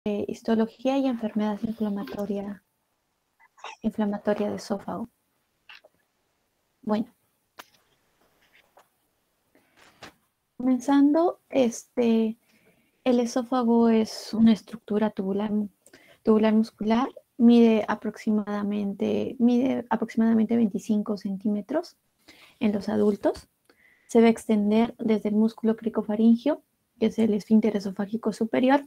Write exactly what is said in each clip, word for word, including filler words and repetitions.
eh, histología y enfermedad inflamatoria, inflamatoria de esófago. Bueno, comenzando, este, el esófago es una estructura tubular, tubular muscular, mide aproximadamente, mide aproximadamente veinticinco centímetros en los adultos. Se va a extender desde el músculo cricofaringio, que es el esfínter esofágico superior,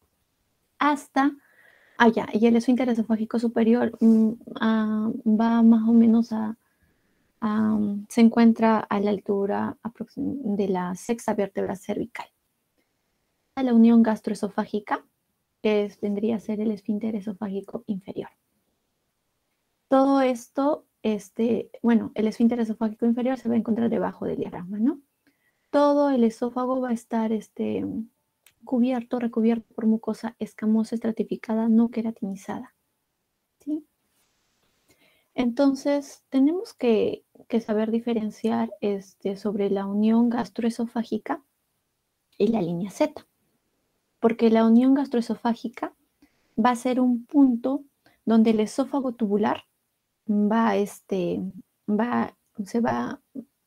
hasta allá. Y el esfínter esofágico superior mm, uh, va más o menos a, a, se encuentra a la altura de la sexta vértebra cervical. La unión gastroesofágica, que es, vendría a ser el esfínter esofágico inferior. Todo esto, este, bueno, el esfínter esofágico inferior se va a encontrar debajo del diafragma, ¿no? Todo el esófago va a estar este, cubierto, recubierto por mucosa escamosa estratificada no queratinizada, ¿sí? Entonces, tenemos que, que saber diferenciar este, sobre la unión gastroesofágica y la línea Z, porque la unión gastroesofágica va a ser un punto donde el esófago tubular va, este, va, se va,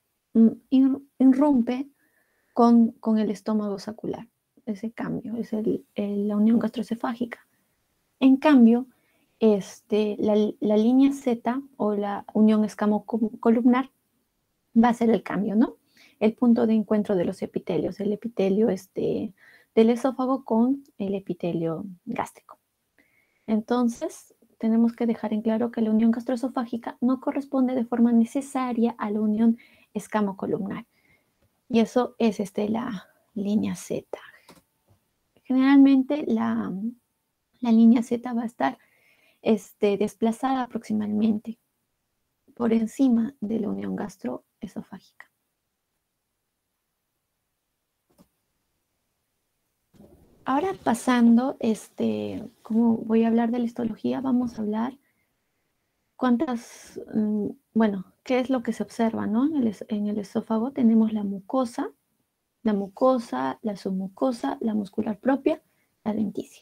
irrumpe con, con el estómago sacular. Ese cambio es el, el, la unión gastroesofágica. En cambio, este, la, la línea Z o la unión escamocolumnar va a ser el cambio, ¿no? El punto de encuentro de los epitelios, el epitelio este, del esófago con el epitelio gástrico. Entonces, tenemos que dejar en claro que la unión gastroesofágica no corresponde de forma necesaria a la unión escamocolumnar. Y eso es este, la línea Z. Generalmente la, la línea Z va a estar este, desplazada aproximadamente por encima de la unión gastroesofágica. Ahora pasando, este, como voy a hablar de la histología, vamos a hablar cuántas, bueno, qué es lo que se observa, ¿no? En el, en el esófago tenemos la mucosa, la mucosa, la submucosa, la muscular propia, la denticia.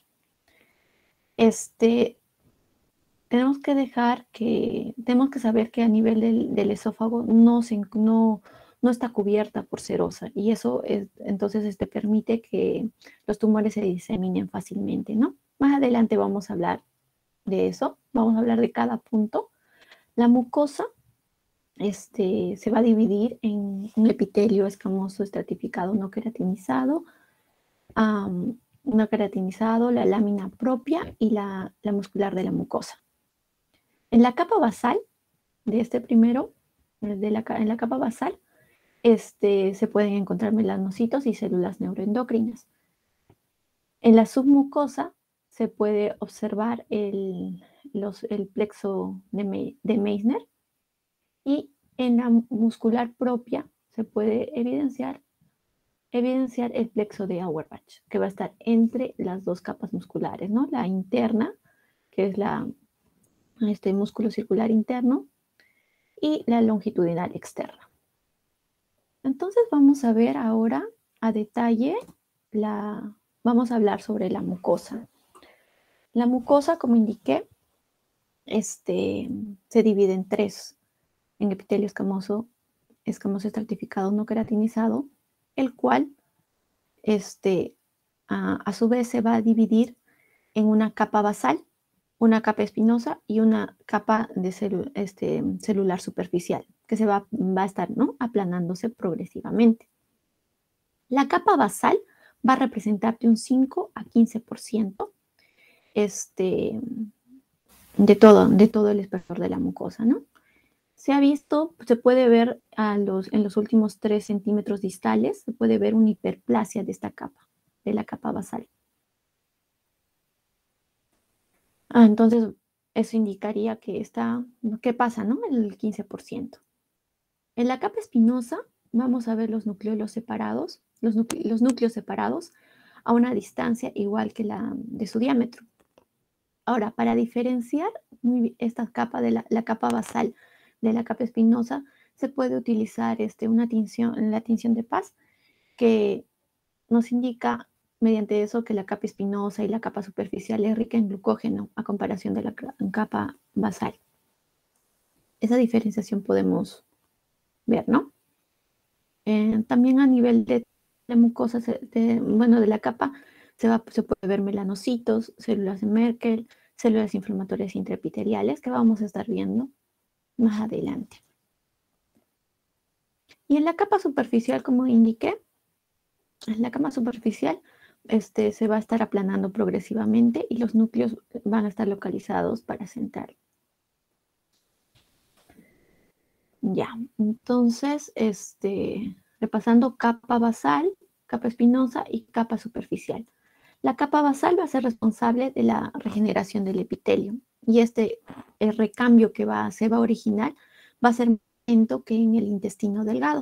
Este, tenemos que dejar que, tenemos que saber que a nivel del, del esófago no, se, no, no está cubierta por serosa y eso es, entonces este, permite que los tumores se diseminen fácilmente, ¿no? Más adelante vamos a hablar de eso, vamos a hablar de cada punto. La mucosa este, se va a dividir en un epitelio escamoso estratificado no queratinizado, um, no queratinizado, la lámina propia y la, la muscular de la mucosa. En la capa basal de este primero, de la, en la capa basal, este, se pueden encontrar melanocitos y células neuroendocrinas. En la submucosa se puede observar el, los, el plexo de, Me, de Meissner y en la muscular propia se puede evidenciar, evidenciar el plexo de Auerbach, que va a estar entre las dos capas musculares, ¿no? La interna, que es la, este músculo circular interno, y la longitudinal externa. Entonces vamos a ver ahora a detalle, la, vamos a hablar sobre la mucosa. La mucosa, como indiqué, este, se divide en tres, en epitelio escamoso, escamoso estratificado no queratinizado, el cual este, a, a su vez se va a dividir en una capa basal, una capa espinosa y una capa de celu este, celular superficial, que se va, va a estar ¿no? aplanándose progresivamente. La capa basal va a representar de un cinco a quince por ciento este, de, todo, de todo el espesor de la mucosa, ¿no? Se ha visto, se puede ver a los, en los últimos tres centímetros distales, se puede ver una hiperplasia de esta capa, de la capa basal. Ah, entonces, eso indicaría que está, ¿qué pasa, no? El quince por ciento. En la capa espinosa vamos a ver los núcleos separados, los, núcleos, los núcleos separados a una distancia igual que la de su diámetro. Ahora, para diferenciar esta capa de la, la capa basal de la capa espinosa, se puede utilizar este, una tinción, la tinción de Paz, que nos indica mediante eso que la capa espinosa y la capa superficial es rica en glucógeno a comparación de la capa basal. Esa diferenciación podemos ver, ¿no? Eh, también a nivel de la mucosa, de, bueno, de la capa, se, va, se puede ver melanocitos, células de Merkel, células inflamatorias intraepiteliales, que vamos a estar viendo más adelante. Y en la capa superficial, como indiqué, en la capa superficial este, se va a estar aplanando progresivamente y los núcleos van a estar localizados para central. Ya, entonces, este, repasando capa basal, capa espinosa y capa superficial. La capa basal va a ser responsable de la regeneración del epitelio y este el recambio que va, se va a originar va a ser más lento que en el intestino delgado.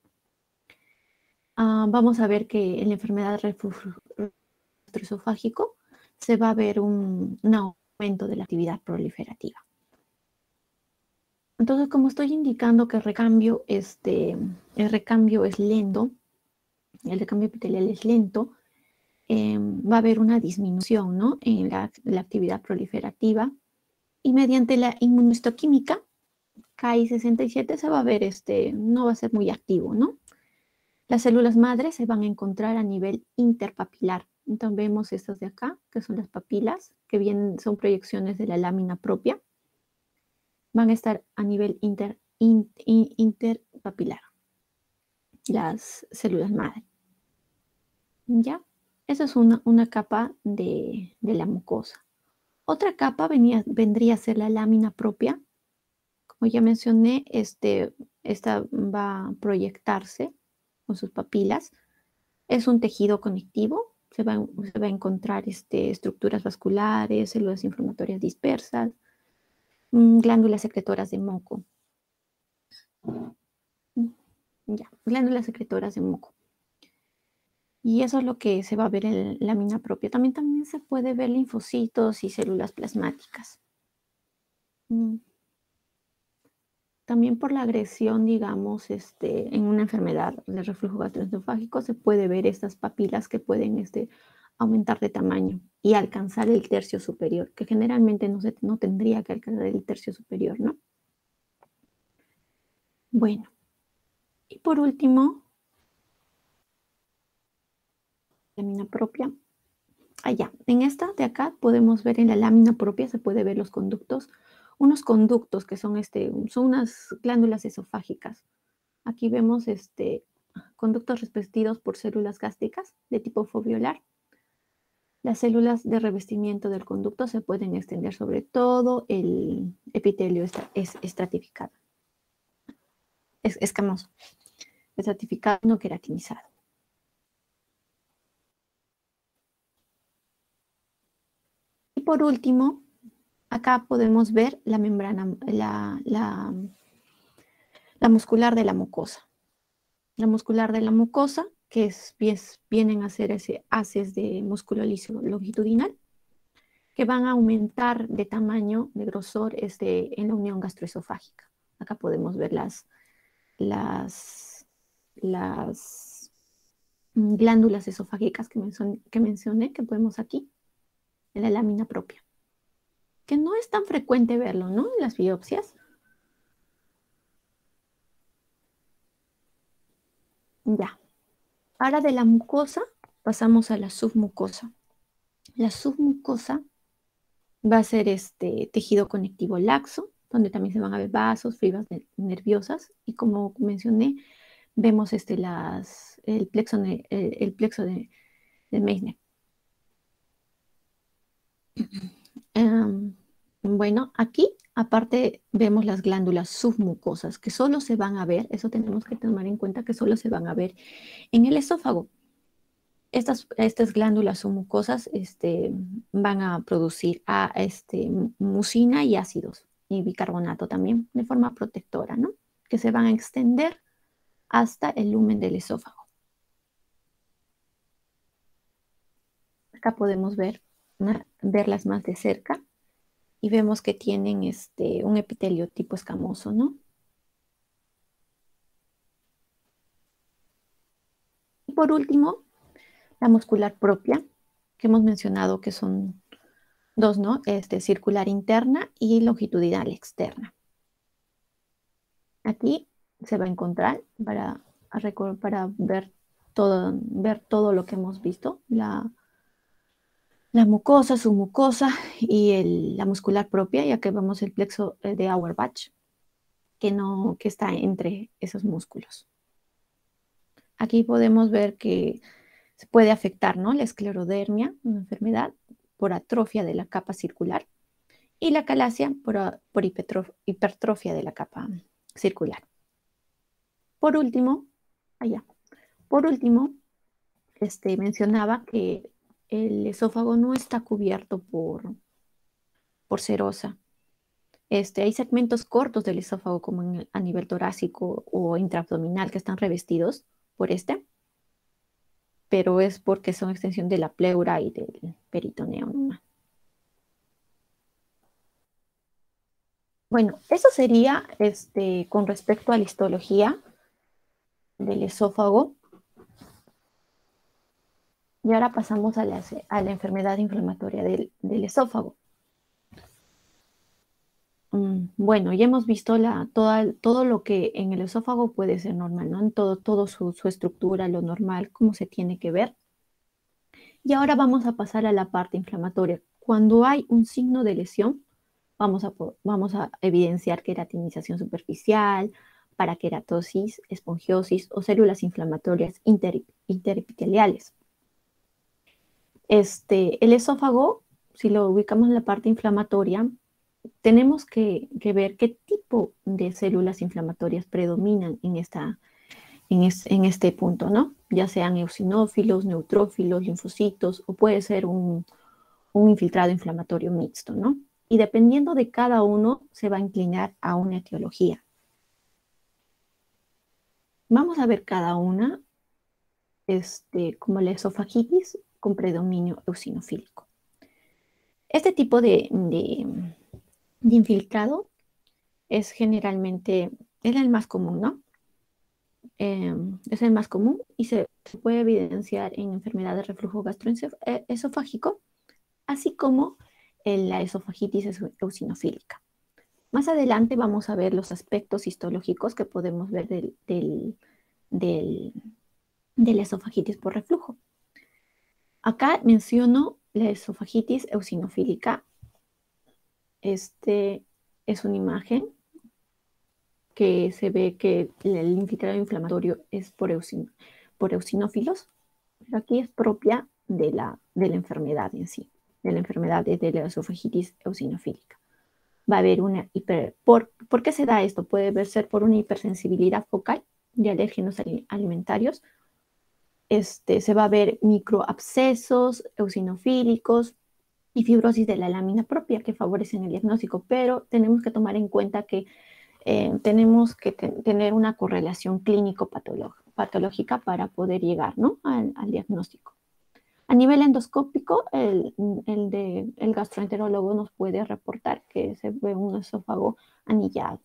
Uh, vamos a ver que en la enfermedad gastroesofágico se va a ver un, un aumento de la actividad proliferativa. Entonces, como estoy indicando que el recambio, este, el recambio es lento, el recambio epitelial es lento, eh, va a haber una disminución, ¿no?, en la, la actividad proliferativa y mediante la inmunohistoquímica K I sesenta y siete se va a ver, este, no va a ser muy activo, ¿no? Las células madres se van a encontrar a nivel interpapilar. Entonces vemos estas de acá, que son las papilas, que bien son proyecciones de la lámina propia. Van a estar a nivel inter, in, in, interpapilar, las células madre. ¿Ya? Esa es una, una capa de, de la mucosa. Otra capa venía, vendría a ser la lámina propia. Como ya mencioné, este, esta va a proyectarse con sus papilas. Es un tejido conectivo. Se va, se va a encontrar este, estructuras vasculares, células inflamatorias dispersas, glándulas secretoras de moco. Ya, glándulas secretoras de moco. Y eso es lo que se va a ver en la lámina propia. También, también se puede ver linfocitos y células plasmáticas. También por la agresión, digamos, este, en una enfermedad de reflujo gastroesofágico se puede ver estas papilas que pueden este, aumentar de tamaño y alcanzar el tercio superior, que generalmente no, se, no tendría que alcanzar el tercio superior, ¿no? Bueno, y por último, lámina propia. Allá, en esta de acá podemos ver en la lámina propia, se puede ver los conductos, unos conductos que son, este, son unas glándulas esofágicas. Aquí vemos este, conductos revestidos por células gástricas de tipo foviolar. Las células de revestimiento del conducto se pueden extender sobre todo el epitelio es estratificado, es escamoso, estratificado no queratinizado. Y por último, acá podemos ver la membrana, la, la, la muscular de la mucosa. La muscular de la mucosa, que es, es, vienen a ser ese haces de músculo liso longitudinal, que van a aumentar de tamaño, de grosor, este, en la unión gastroesofágica. Acá podemos ver las, las, las glándulas esofágicas que, mencioné, que mencioné, que podemos aquí, en la lámina propia. Que no es tan frecuente verlo, ¿no?, en las biopsias. Ya. Ahora de la mucosa pasamos a la submucosa. La submucosa va a ser este tejido conectivo laxo, donde también se van a ver vasos, fibras nerviosas, y como mencioné, vemos este, las, el plexo, el, el plexo de, de Meissner. Um, bueno, aquí aparte vemos las glándulas submucosas, que solo se van a ver, eso tenemos que tomar en cuenta, que solo se van a ver en el esófago. Estas, estas glándulas submucosas este, van a producir a, este, mucina y ácidos, y bicarbonato también, de forma protectora, ¿no?, que se van a extender hasta el lumen del esófago. Acá podemos ver, una, verlas más de cerca y vemos que tienen este, un epitelio tipo escamoso, ¿no? Y por último, La muscular propia, que hemos mencionado que son dos, ¿no? Este, circular interna y longitudinal externa. Aquí se va a encontrar para, para ver, todo, ver todo lo que hemos visto, la, la mucosa, submucosa y el, la muscular propia, ya que vemos el plexo eh, de Auerbach, que, no, que está entre esos músculos. Aquí podemos ver que se puede afectar, ¿no? La esclerodermia, una enfermedad por atrofia de la capa circular, y la calasia por, por hipertrofia de la capa circular. Por último, allá, por último, este, mencionaba que el esófago no está cubierto por, por serosa. Este, hay segmentos cortos del esófago, como en el- a nivel torácico o intraabdominal, que están revestidos por este, pero es porque son extensión de la pleura y del peritoneo nomás. Bueno, eso sería este, con respecto a la histología del esófago. Y ahora pasamos a la, a la enfermedad inflamatoria del, del esófago. Mm, Bueno, ya hemos visto la, toda, todo lo que en el esófago puede ser normal, ¿no? En todo, todo su, su estructura, lo normal, cómo se tiene que ver. Y ahora vamos a pasar a la parte inflamatoria. Cuando hay un signo de lesión, vamos a, vamos a evidenciar queratinización superficial, paraqueratosis, esponjiosis o células inflamatorias inter, interepiteliales. Este, el esófago, si lo ubicamos en la parte inflamatoria, tenemos que, que ver qué tipo de células inflamatorias predominan en, esta, en, es, en este punto, ¿no? Ya sean eosinófilos, neutrófilos, linfocitos, o puede ser un, un infiltrado inflamatorio mixto, ¿no? Y dependiendo de cada uno, se va a inclinar a una etiología. Vamos a ver cada una, este, como la esofagitis con predominio eosinofílico. Este tipo de, de, de infiltrado es generalmente, es el más común, ¿no? Eh, es el más común y se, se puede evidenciar en enfermedad de reflujo gastroesofágico, así como en la esofagitis eosinofílica. Más adelante vamos a ver los aspectos histológicos que podemos ver del, del, del, de la esofagitis por reflujo. Acá menciono la esofagitis eosinofílica. Este es una imagen que se ve que el infiltrado inflamatorio es por, eosin, por eosinófilos, pero aquí es propia de la, de la enfermedad en sí, de la enfermedad de, de la esofagitis eosinofílica. Va a haber una hiper... ¿Por, ¿por qué se da esto? Puede ser por una hipersensibilidad focal de alérgenos alimentarios. Este, se va a ver microabscesos eosinofílicos y fibrosis de la lámina propia que favorecen el diagnóstico, pero tenemos que tomar en cuenta que eh, tenemos que te tener una correlación clínico-patológica para poder llegar, ¿no? al, al diagnóstico. A nivel endoscópico, el, el, de, el gastroenterólogo nos puede reportar que se ve un esófago anillado.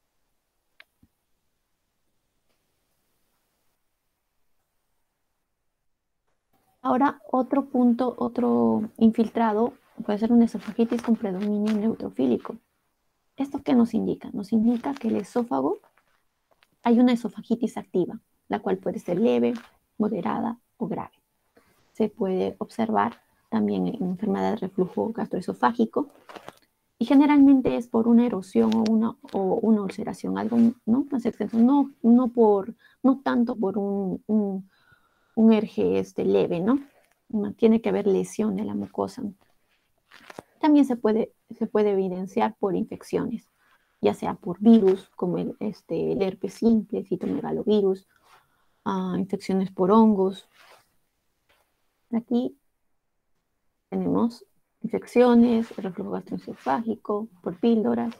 Ahora, otro punto, otro infiltrado puede ser una esofagitis con predominio neutrofílico. ¿Esto qué nos indica? Nos indica que el esófago, hay una esofagitis activa, la cual puede ser leve, moderada o grave. Se puede observar también en enfermedad de reflujo gastroesofágico y generalmente es por una erosión o una, o una ulceración, algo, ¿no? Más extenso, no, no, por, no tanto por un, un, un erge este, leve, ¿no? Tiene que haber lesión de la mucosa. También se puede, se puede evidenciar por infecciones, ya sea por virus, como el, este, el herpes simple, citomegalovirus, uh, infecciones por hongos. Aquí tenemos infecciones, reflujo gastroesofágico, por píldoras.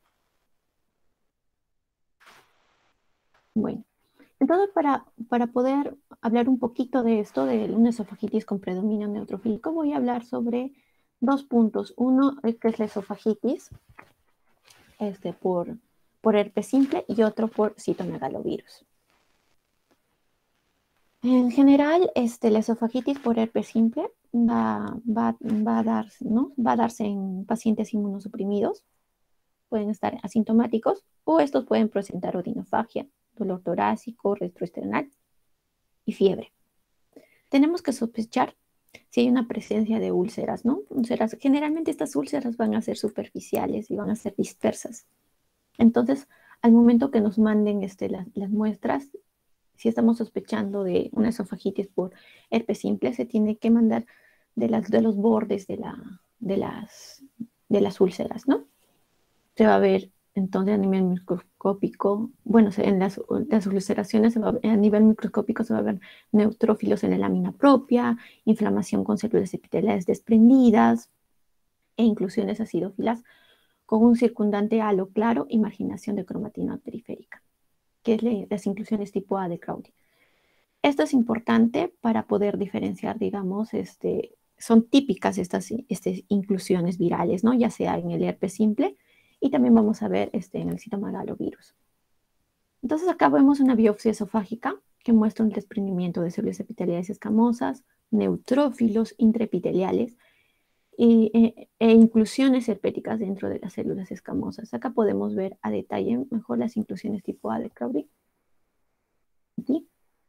Bueno, entonces para, para poder hablar un poquito de esto, de una esofagitis con predominio neutrofílico, voy a hablar sobre dos puntos. Uno es que es la esofagitis este, por, por herpes simple y otro por citomegalovirus. En general, este, la esofagitis por herpes simple va, va, va a darse, ¿no? Va a darse en pacientes inmunosuprimidos, pueden estar asintomáticos o estos pueden presentar odinofagia, dolor torácico, retroesternal y fiebre. Tenemos que sospechar si hay una presencia de úlceras, ¿no? Úlceras, generalmente estas úlceras van a ser superficiales y van a ser dispersas. Entonces, al momento que nos manden este, las, las muestras, si estamos sospechando de una esofagitis por herpes simple, se tiene que mandar de, las, de los bordes de, la, de, las, de las úlceras, ¿no? Se va a ver entonces a nivel microscópico, bueno, en las, las ulceraciones se va a, ver, a nivel microscópico se va a ver neutrófilos en la lámina propia, inflamación con células epiteliales desprendidas e inclusiones acidófilas con un circundante halo claro y marginación de cromatina periférica, que es las inclusiones tipo A de Crowley. Esto es importante para poder diferenciar, digamos, este, son típicas estas, estas inclusiones virales, ¿no? Ya sea en el herpes simple y también vamos a ver este, en el citomegalovirus. Entonces acá vemos una biopsia esofágica que muestra un desprendimiento de células epiteliales escamosas, neutrófilos intraepiteliales y, e, e inclusiones herpéticas dentro de las células escamosas. Acá podemos ver a detalle mejor las inclusiones tipo A de Crowley. Aquí,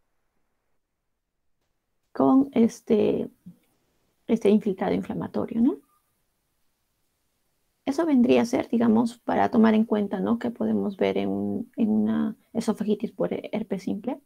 con este, este infiltrado inflamatorio, ¿no? Eso vendría a ser, digamos, para tomar en cuenta, ¿no? Que podemos ver en, un, en una esofagitis por herpes simple.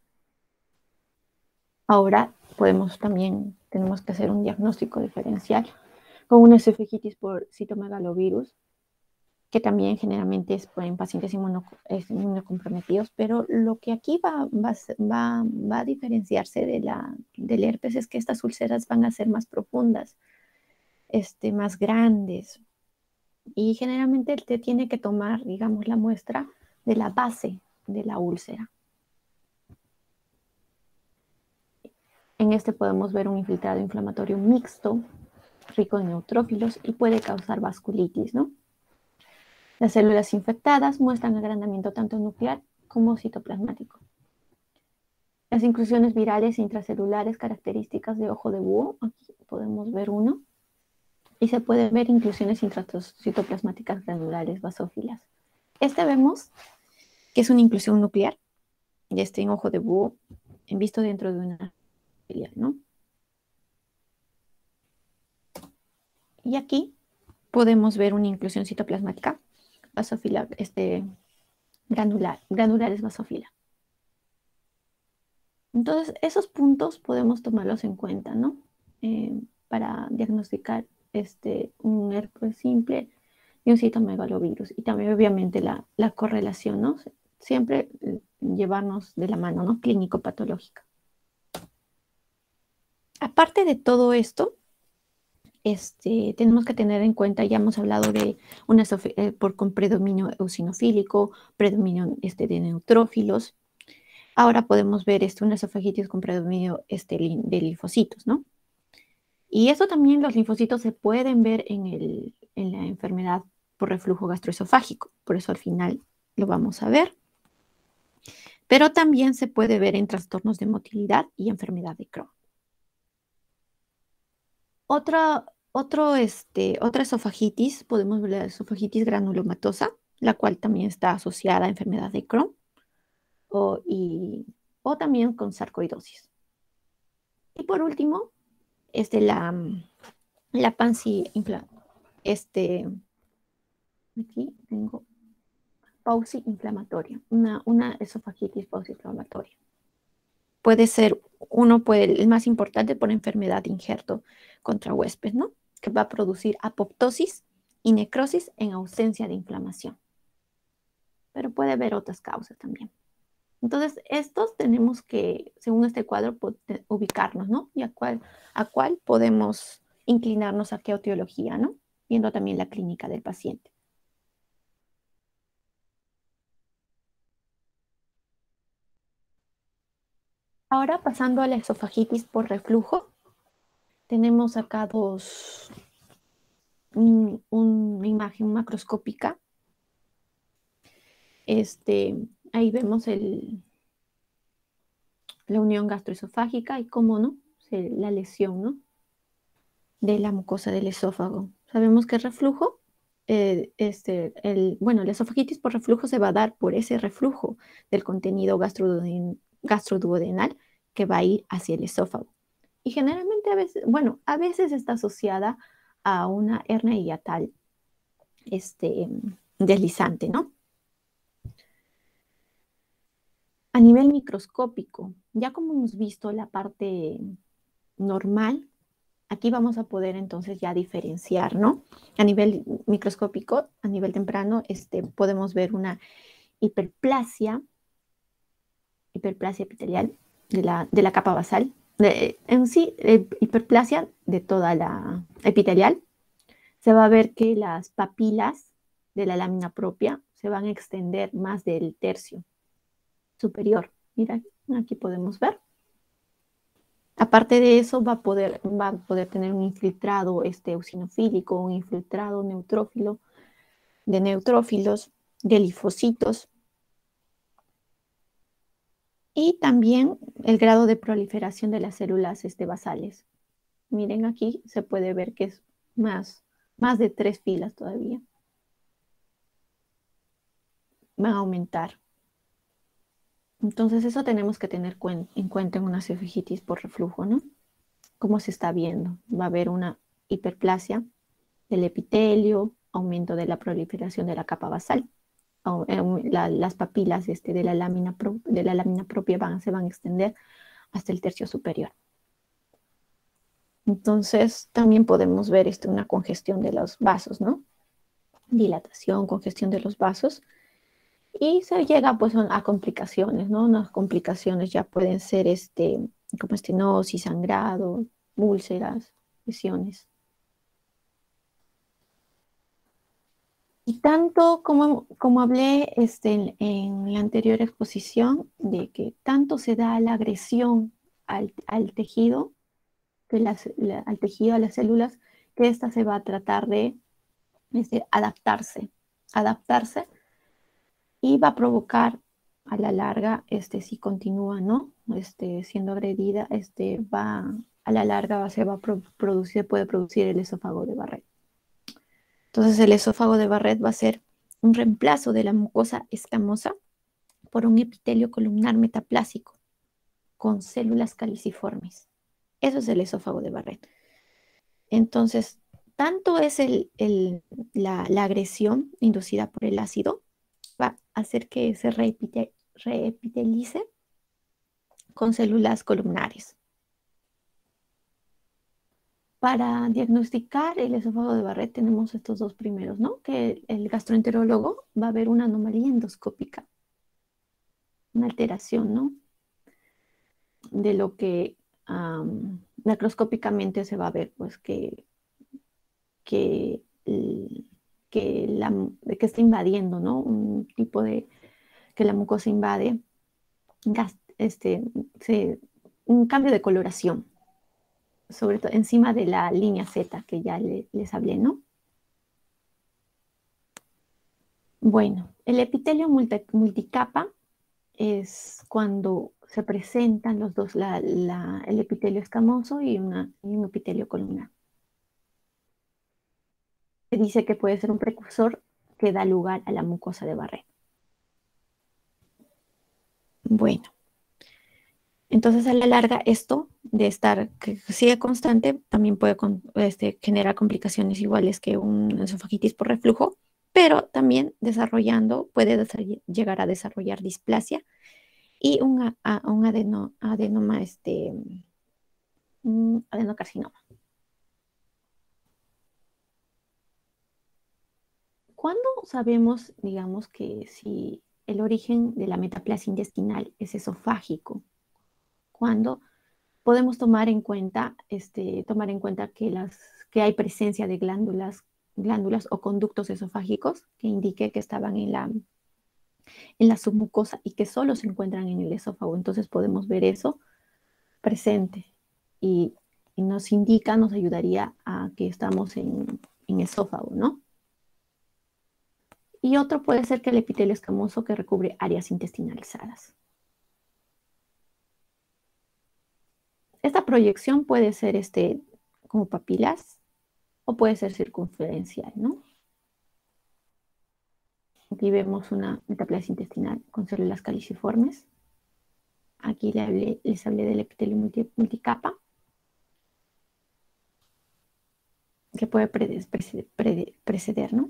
Ahora podemos también, tenemos que hacer un diagnóstico diferencial con una esofagitis por citomegalovirus, que también generalmente es en pacientes inmuno, es inmunocomprometidos, pero lo que aquí va, va, va, va a diferenciarse de la, del herpes es que estas úlceras van a ser más profundas, este, más grandes, y generalmente te tiene que tomar, digamos, la muestra de la base de la úlcera. En este podemos ver un infiltrado inflamatorio mixto, rico en neutrófilos y puede causar vasculitis, ¿no? Las células infectadas muestran agrandamiento tanto nuclear como citoplasmático. Las inclusiones virales intracelulares características de ojo de búho, aquí podemos ver uno, y se pueden ver inclusiones intracitoplasmáticas granulares basófilas. Este vemos que es una inclusión nuclear, de este en ojo de búho, visto dentro de una filial, ¿no? Y aquí podemos ver una inclusión citoplasmática basófila, este, granular, granulares basófila. Entonces, esos puntos podemos tomarlos en cuenta, ¿no? Eh, para diagnosticar este, un herpes simple y un citomegalovirus. Y también, obviamente, la, la correlación, ¿no? Siempre eh, llevarnos de la mano, ¿no? Clínico-patológica. Aparte de todo esto, este, tenemos que tener en cuenta, ya hemos hablado de una eh, por, con predominio eosinofílico, predominio este, de neutrófilos. Ahora podemos ver este, una esofagitis con predominio este, de linfocitos, ¿no? Y eso también, los linfocitos se pueden ver en, el, en la enfermedad por reflujo gastroesofágico, por eso al final lo vamos a ver. Pero también se puede ver en trastornos de motilidad y enfermedad de Crohn. Otra, otro, este, otra esofagitis, podemos ver la esofagitis granulomatosa, la cual también está asociada a enfermedad de Crohn o, y, o también con sarcoidosis. Y por último, este, la, la pansi, este, aquí tengo pausi inflamatoria, una, una esofagitis pausi-inflamatoria. Puede ser, uno puede, el más importante por enfermedad de injerto contra huésped, ¿no? Que va a producir apoptosis y necrosis en ausencia de inflamación. Pero puede haber otras causas también. Entonces, estos tenemos que, según este cuadro, ubicarnos, ¿no? Y a cuál, a cuál podemos inclinarnos a qué etiología, ¿no? Viendo también la clínica del paciente. Ahora, pasando a la esofagitis por reflujo, tenemos acá dos, un, una imagen macroscópica. Este, ahí vemos el, la unión gastroesofágica y, cómo no, se- la lesión, ¿no? De la mucosa del esófago. Sabemos que el reflujo, eh, este, el, bueno, la esofagitis por reflujo se va a dar por ese reflujo del contenido gastroduoden- gastroduodenal que va a ir hacia el esófago. Y generalmente a veces, bueno, a veces está asociada a una hernia hiatal, este, deslizante, ¿no? A nivel microscópico, ya como hemos visto la parte normal, aquí vamos a poder entonces ya diferenciar, ¿no? A nivel microscópico, a nivel temprano, este, podemos ver una hiperplasia, hiperplasia epitelial de la, de la capa basal. De- en sí, eh, hiperplasia de toda la epitelial. Se va a ver que las papilas de la lámina propia se van a extender más del tercio superior. Mira, aquí podemos ver. Aparte de eso, va a poder, va a poder tener un infiltrado este, eosinofílico, un infiltrado neutrófilo, de neutrófilos, de linfocitos, y también el grado de proliferación de las células este, basales. Miren aquí, se puede ver que es más, más de tres filas todavía. Van a aumentar. Entonces, eso tenemos que tener cuen en cuenta en una esofagitis por reflujo, ¿no? Cómo se está viendo. Va a haber una hiperplasia del epitelio, aumento de la proliferación de la capa basal. Au- eh, la- las papilas este, de, la lámina pro- de la lámina propia van, se van a extender hasta el tercio superior. Entonces, también podemos ver este, una congestión de los vasos, ¿no? Dilatación, congestión de los vasos. Y se llega pues a complicaciones, ¿no? Unas complicaciones ya pueden ser este, como estenosis, sangrado, úlceras, lesiones. Y tanto como, como hablé este, en, en la anterior exposición, de que tanto se da la agresión al, al tejido, que las- la- al tejido, a las células, que ésta se va a tratar de este, adaptarse, adaptarse y va a provocar a la larga, este, si continúa, ¿no? Este, siendo agredida, este, va, a la larga se va a pro- producir, puede producir el esófago de Barrett. Entonces el esófago de Barrett va a ser un reemplazo de la mucosa escamosa por un epitelio columnar metaplásico con células caliciformes. Eso es el esófago de Barrett. Entonces, tanto es el, el- la, la agresión inducida por el ácido, va a hacer que se reepite- reepitelice con células columnares. Para diagnosticar el esófago de Barrett tenemos estos dos primeros, ¿no? Que el gastroenterólogo va a ver una anomalía endoscópica, una alteración, ¿no? De lo que um, macroscópicamente se va a ver, pues que, que, el, que, la, que está invadiendo, ¿no? Un tipo de, que la mucosa invade, gas, este, se, un cambio de coloración, sobre todo encima de la línea Z que ya le, les hablé, ¿no? Bueno, el epitelio multi, multicapa es cuando se presentan los dos, la, la, el epitelio escamoso y, una, y un epitelio columnar. Se dice que puede ser un precursor que da lugar a la mucosa de Barrett. Bueno, entonces a la larga esto de estar, que sigue constante, también puede con, este, generar complicaciones iguales que un esofagitis por reflujo, pero también desarrollando, puede desarroll llegar a desarrollar displasia y un, a, a, un adeno, adenoma, este, un adenocarcinoma. ¿Cuándo sabemos, digamos, que si el origen de la metaplasia intestinal es esofágico? Cuando podemos tomar en cuenta, este, tomar en cuenta que, las, que hay presencia de glándulas, glándulas o conductos esofágicos que indique que estaban en la, en la submucosa y que solo se encuentran en el esófago. Entonces podemos ver eso presente y, y nos indica, nos ayudaría a que estamos en, en esófago, ¿no? Y otro puede ser que el epitelio escamoso que recubre áreas intestinalizadas. esta proyección puede ser este, como papilas o puede ser circunferencial, ¿no? Aquí vemos una metaplasia intestinal con células caliciformes. Aquí les hablé, les hablé del epitelio multi, multicapa, que puede preceder, preceder, ¿no?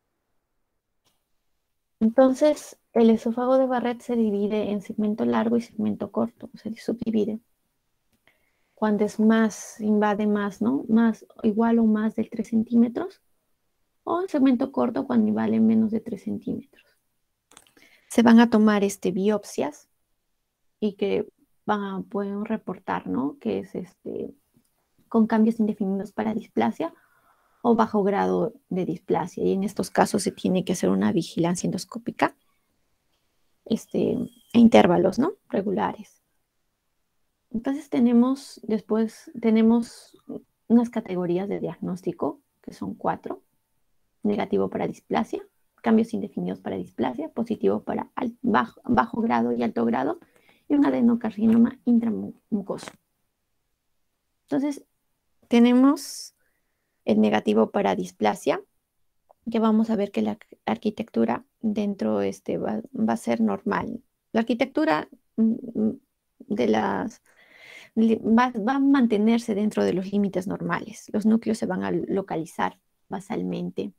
Entonces, el esófago de Barrett se divide en segmento largo y segmento corto, se subdivide. Cuando es más, invade más, ¿no? Más, igual o más de tres centímetros, o en segmento corto cuando invade menos de tres centímetros. Se van a tomar este, biopsias y que van a, pueden reportar, ¿no? Que es este, con cambios indefinidos para displasia o bajo grado de displasia. Y en estos casos se tiene que hacer una vigilancia endoscópica este, a intervalos, ¿no? Regulares. Entonces tenemos, después tenemos unas categorías de diagnóstico, que son cuatro. Negativo para displasia, cambios indefinidos para displasia, positivo para bajo, bajo grado y alto grado, y un adenocarcinoma intramucoso. Entonces, tenemos el negativo para displasia, que vamos a ver que la arquitectura dentro este va, va a ser normal. La arquitectura de las va, va a mantenerse dentro de los límites normales. Los núcleos se van a localizar basalmente,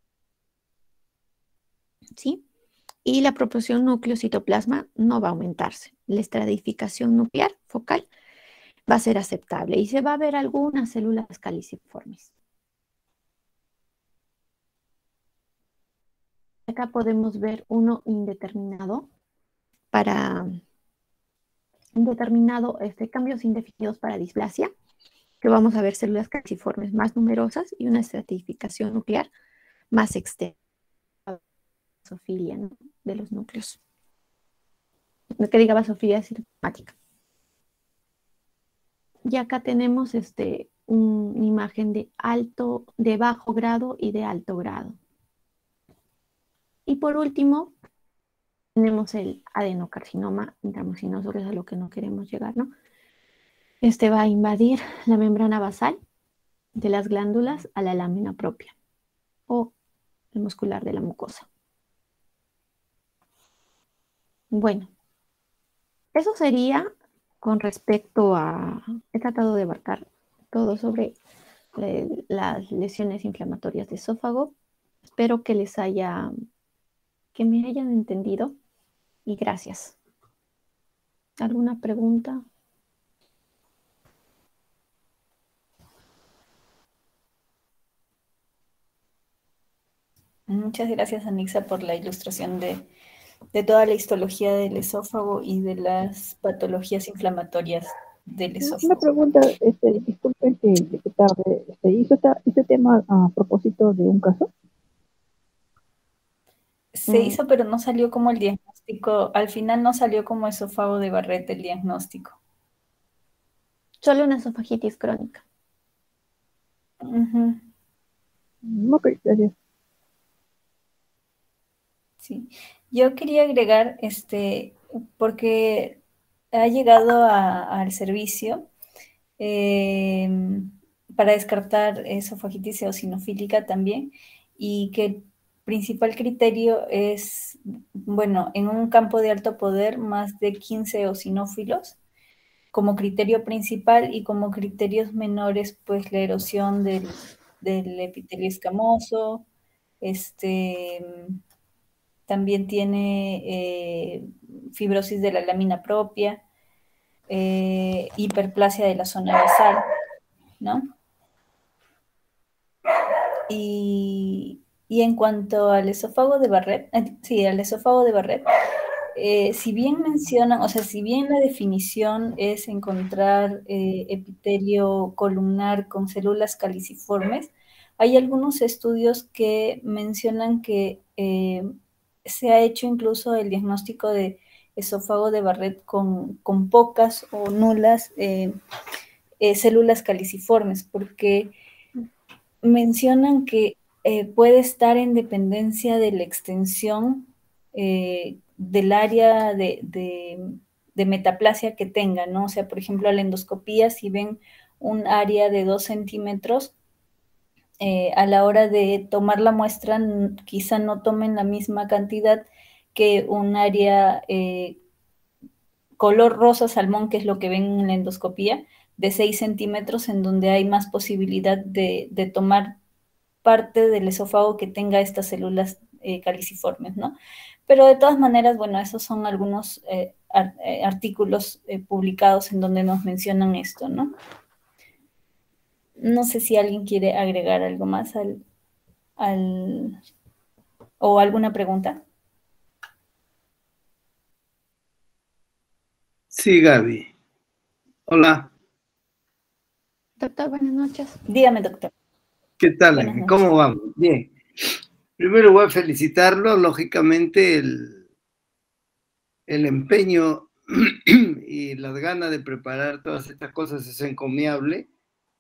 ¿sí? Y la proporción núcleo-citoplasma no va a aumentarse. La estratificación nuclear focal va a ser aceptable y se va a ver algunas células caliciformes. Acá podemos ver uno indeterminado para indeterminado, este, cambios indefinidos para displasia, que vamos a ver células caliciformes más numerosas y una estratificación nuclear más extensa, basofilia, ¿no? De los núcleos. No que diga basofilia sintomática. Y acá tenemos este, un, una imagen de alto, de bajo grado y de alto grado. Y por último, tenemos el adenocarcinoma intramucinoso, que es a lo que no queremos llegar, ¿no? Este va a invadir la membrana basal de las glándulas a la lámina propia o el muscular de la mucosa. Bueno, eso sería con respecto a... He tratado de abarcar todo sobre eh, las lesiones inflamatorias de esófago. Espero que les haya, que me hayan entendido y gracias. ¿Alguna pregunta? Muchas gracias, Anixa, por la ilustración de, de toda la histología del esófago y de las patologías inflamatorias del Una esófago. pregunta, este, disculpen que, que tarde, este, ¿hizo esta, este tema a propósito de un caso? Se hizo, pero no salió como el diagnóstico, al final no salió como esófago de Barrett el diagnóstico. Solo una esofagitis crónica. Uh-huh. Ok, gracias. Sí, yo quería agregar, este, porque ha llegado a, al servicio eh, para descartar esofagitis eosinofílica también, y que el principal criterio es, bueno, en un campo de alto poder, más de quince eosinófilos como criterio principal, y como criterios menores, pues la erosión del, del epitelio escamoso, este... También tiene eh, fibrosis de la lámina propia, eh, hiperplasia de la zona basal, ¿no? Y, y en cuanto al esófago de Barrett, eh, sí, al esófago de Barrett, eh, si bien mencionan, o sea, si bien la definición es encontrar eh, epitelio columnar con células caliciformes, hay algunos estudios que mencionan que eh, se ha hecho incluso el diagnóstico de esófago de Barrett con, con pocas o nulas eh, eh, células caliciformes, porque mencionan que eh, puede estar en dependencia de la extensión eh, del área de, de, de metaplasia que tenga, ¿no? O sea, por ejemplo, a la endoscopía, si ven un área de dos centímetros, eh, a la hora de tomar la muestra, quizá no tomen la misma cantidad que un área eh, color rosa salmón, que es lo que ven en la endoscopía, de seis centímetros, en donde hay más posibilidad de, de tomar parte del esófago que tenga estas células eh, caliciformes, ¿no? Pero de todas maneras, bueno, esos son algunos eh, art eh, artículos eh, publicados en donde nos mencionan esto, ¿no? No sé si alguien quiere agregar algo más al, al o alguna pregunta. Sí, Gaby. Hola. Doctor, buenas noches. Dígame, doctor. ¿Qué tal? ¿Cómo vamos? Bien. Primero voy a felicitarlo. Lógicamente, el, el empeño y las ganas de preparar todas estas cosas es encomiable.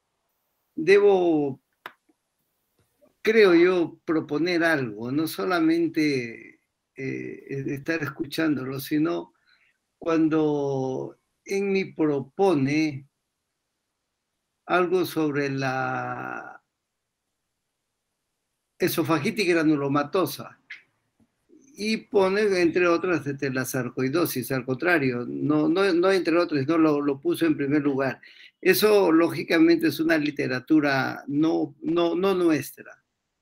Debo, creo yo, proponer algo, no solamente eh, estar escuchándolo, sino cuando en mí propone algo sobre la esofagitis granulomatosa y pone, entre otras, este, la sarcoidosis, al contrario, no, no, no entre otras, no lo, lo puso en primer lugar. Eso, lógicamente, es una literatura no, no, no nuestra.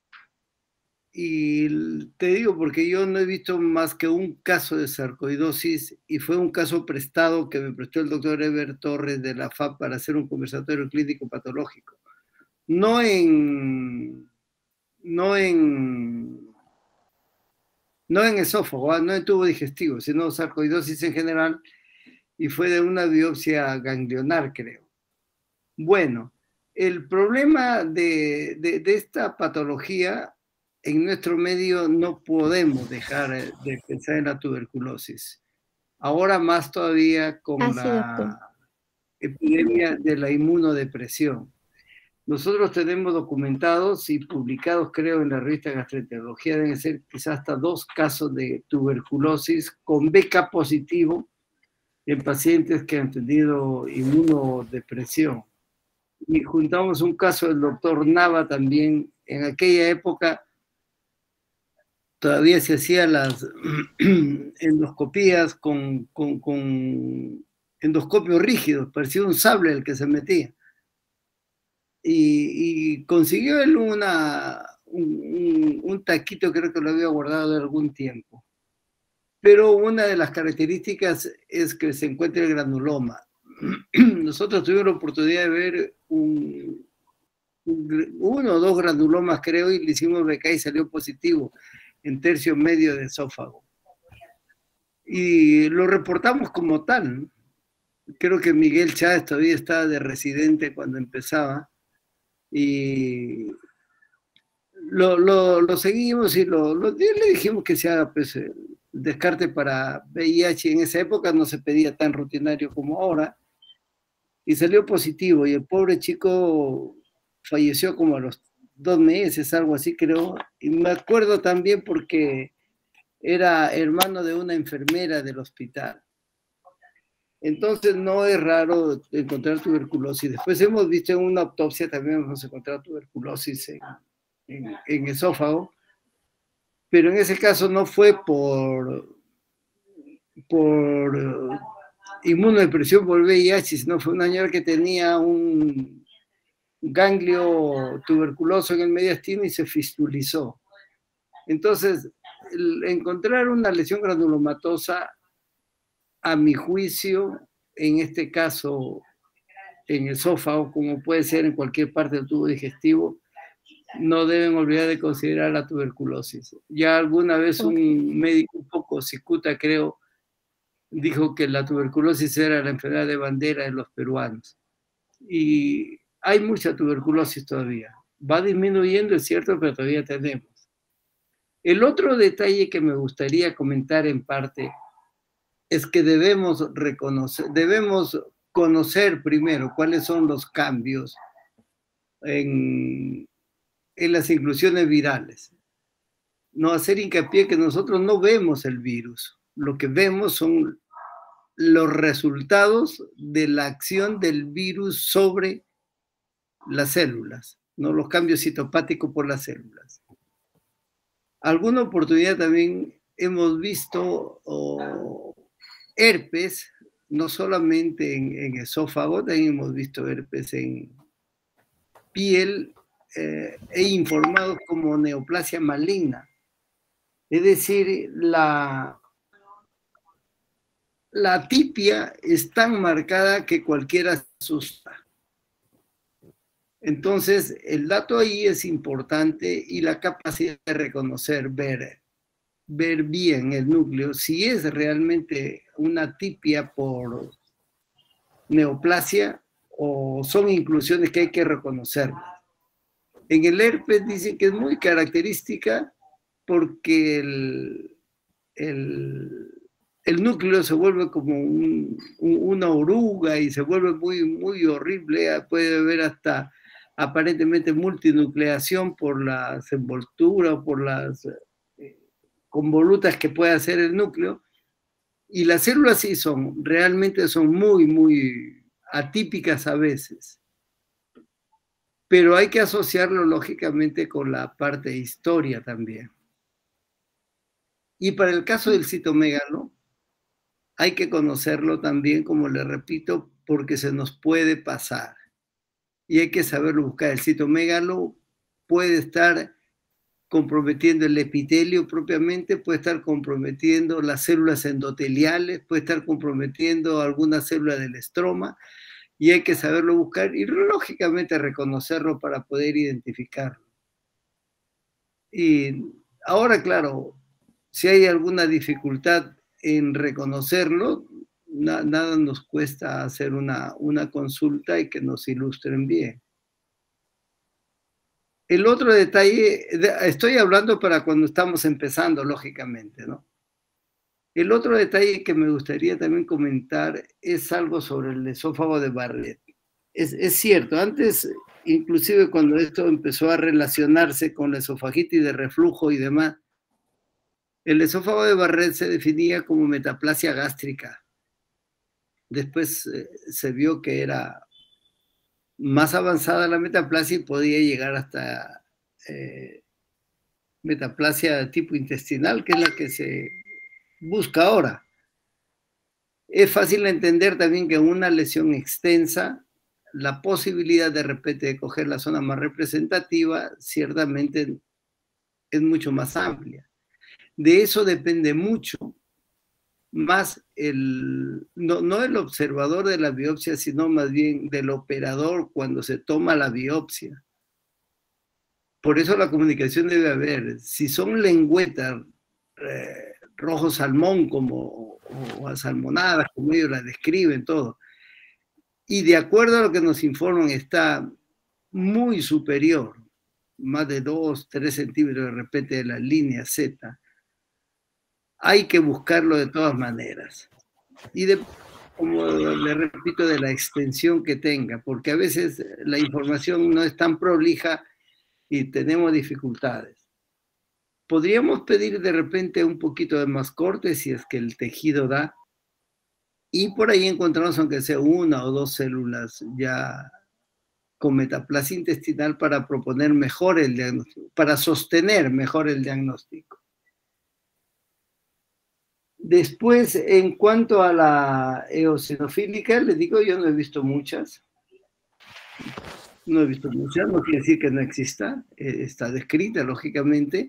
Y te digo porque yo no he visto más que un caso de sarcoidosis y fue un caso prestado que me prestó el doctor Eber Torres de la F A P para hacer un conversatorio clínico patológico. No en, no en, no en esófago, no en tubo digestivo, sino sarcoidosis en general, y fue de una biopsia ganglionar, creo. Bueno, el problema de, de, de esta patología en nuestro medio no podemos dejar de pensar en la tuberculosis. Ahora más todavía con ah, la sí, epidemia de la inmunodepresión. Nosotros tenemos documentados y publicados, creo, en la revista Gastroenterología, deben ser quizás hasta dos casos de tuberculosis con B K positivo en pacientes que han tenido inmunodepresión. Y juntamos un caso del doctor Nava también. En aquella época todavía se hacían las endoscopías con, con, con endoscopios rígidos, parecía un sable el que se metía. Y, y consiguió él una, un, un, un taquito, creo que lo había guardado de algún tiempo. Pero una de las características es que se encuentra el granuloma. Nosotros tuvimos la oportunidad de ver un, un, uno o dos granulomas, creo, y le hicimos B K y salió positivo en tercio medio de esófago. Y lo reportamos como tal, ¿no? Creo que Miguel Chávez todavía estaba de residente cuando empezaba. Y lo, lo, lo seguimos y lo, lo, le dijimos que se haga pues, el descarte para V I H. En esa época no se pedía tan rutinario como ahora. Y salió positivo. Y el pobre chico falleció como a los dos meses, algo así creo. Y me acuerdo también porque era hermano de una enfermera del hospital. Entonces no es raro encontrar tuberculosis. Después hemos visto en una autopsia también hemos encontrado tuberculosis en, en, en esófago, pero en ese caso no fue por, por uh, inmunodepresión por V I H, sino fue una señora que tenía un ganglio tuberculoso en el mediastino y se fistulizó. Entonces, el encontrar una lesión granulomatosa, a mi juicio, en este caso, en esófago, como puede ser en cualquier parte del tubo digestivo, no deben olvidar de considerar la tuberculosis. Ya alguna vez un médico un poco cicuta, creo, dijo que la tuberculosis era la enfermedad de bandera de los peruanos. Y hay mucha tuberculosis todavía. Va disminuyendo, es cierto, pero todavía tenemos. El otro detalle que me gustaría comentar en parte es que debemos reconocer, debemos conocer primero cuáles son los cambios en, en las inclusiones virales. No hacer hincapié que nosotros no vemos el virus, lo que vemos son los resultados de la acción del virus sobre las células, ¿no? Los cambios citopáticos por las células. Alguna oportunidad también hemos visto oh, herpes, no solamente en, en esófago, también hemos visto herpes en piel eh, e informados como neoplasia maligna. Es decir, la, la atipia es tan marcada que cualquiera se asusta. Entonces, el dato ahí es importante y la capacidad de reconocer, ver, ver bien el núcleo, si es realmente una atipia por neoplasia o son inclusiones que hay que reconocer. En el herpes dicen que es muy característica porque el, el, el núcleo se vuelve como un, un, una oruga y se vuelve muy, muy horrible, puede haber hasta aparentemente multinucleación por las envolturas, por las eh, convolutas que puede hacer el núcleo, y las células sí son, realmente son muy, muy atípicas a veces, pero hay que asociarlo lógicamente con la parte de historia también. Y para el caso del citomegalo, hay que conocerlo también, como le repito, porque se nos puede pasar. Y hay que saberlo buscar. El citomegalo puede estar comprometiendo el epitelio propiamente, puede estar comprometiendo las células endoteliales, puede estar comprometiendo alguna célula del estroma, y hay que saberlo buscar y lógicamente reconocerlo para poder identificarlo. Y ahora, claro, si hay alguna dificultad en reconocerlo, Na, nada nos cuesta hacer una, una consulta y que nos ilustren bien. El otro detalle, estoy hablando para cuando estamos empezando, lógicamente, ¿no? El otro detalle que me gustaría también comentar es algo sobre el esófago de Barrett. Es, es cierto, antes, inclusive cuando esto empezó a relacionarse con la esofagitis de reflujo y demás, el esófago de Barrett se definía como metaplasia gástrica. Después eh, se vio que era más avanzada la metaplasia y podía llegar hasta eh, metaplasia de tipo intestinal, que es la que se busca ahora. Es fácil entender también que en una lesión extensa, la posibilidad de repente de coger la zona más representativa, ciertamente es mucho más amplia. De eso depende mucho más el, no, no el observador de la biopsia, sino más bien del operador cuando se toma la biopsia. Por eso la comunicación debe haber. Si son lengüetas eh, rojo salmón como, o asalmonadas, como ellos las describen, todo, y de acuerdo a lo que nos informan está muy superior, más de dos, tres centímetros de repente de la línea Z, hay que buscarlo de todas maneras. Y de, como le repito, de la extensión que tenga, porque a veces la información no es tan prolija y tenemos dificultades. Podríamos pedir de repente un poquito de más corte si es que el tejido da, y por ahí encontramos aunque sea una o dos células ya con metaplasia intestinal para proponer mejor el diagnóstico, para sostener mejor el diagnóstico. Después, en cuanto a la eosinofílica, les digo, yo no he visto muchas. No he visto muchas, no quiere decir que no exista, eh, está descrita, lógicamente.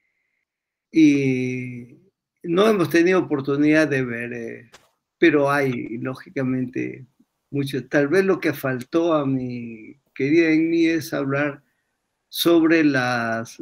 Y no hemos tenido oportunidad de ver, eh, pero hay, lógicamente, mucho. Tal vez lo que faltó a mi querida Enmi es hablar sobre las...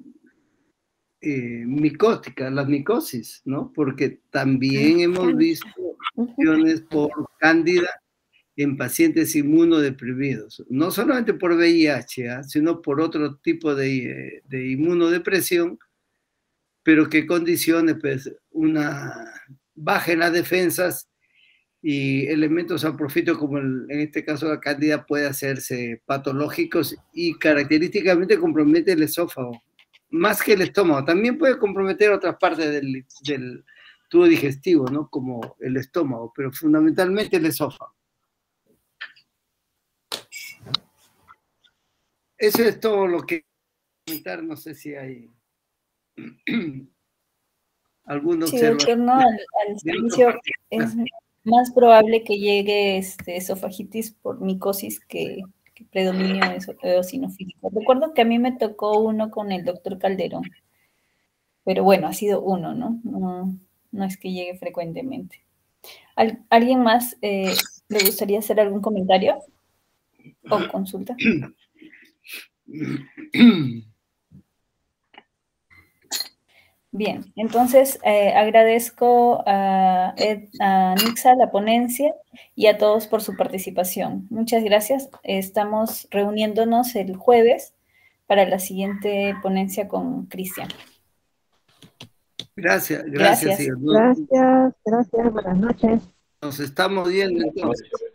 Eh, micóticas, las micosis, ¿no? Porque también hemos visto infecciones por cándida en pacientes inmunodeprimidos, no solamente por V I H, ¿eh? sino por otro tipo de, de inmunodepresión, pero que condicione pues, una baja en las defensas y elementos saprofitos como el, en este caso la cándida puede hacerse patológicos y característicamente compromete el esófago. Más que el estómago, también puede comprometer otras partes del, del, tubo digestivo, ¿no? Como el estómago, pero fundamentalmente el esófago. Eso es todo lo que comentar, no sé si hay alguna Sí, observación. doctor, no, al, al servicio es más probable que llegue este, esofagitis por micosis que, que predominio eso- eosinofílico. Recuerdo que a mí me tocó uno con el doctor Calderón, pero bueno, ha sido uno, ¿no? No, no es que llegue frecuentemente. ¿Al- ¿Alguien más eh, le gustaría hacer algún comentario o consulta? Bien, entonces eh, agradezco a, Ed, a Nixa la ponencia y a todos por su participación. Muchas gracias. Estamos reuniéndonos el jueves para la siguiente ponencia con Cristian. Gracias, gracias, Gracias. señor. Gracias, gracias, buenas noches. Nos estamos viendo entonces.